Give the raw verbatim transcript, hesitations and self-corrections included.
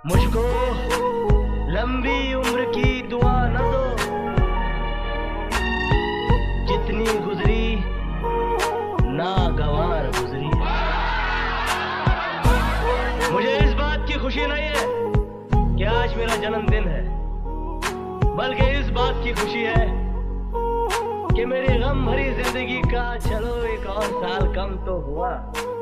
मुझको लंबी उम्र की दुआ न दो, जितनी गुजरी नागवार गुजरी। मुझे इस बात की खुशी नहीं है कि आज मेरा जन्मदिन है, बल्कि इस बात की खुशी है कि मेरी गम भरी जिंदगी का चलो एक और साल कम तो हुआ।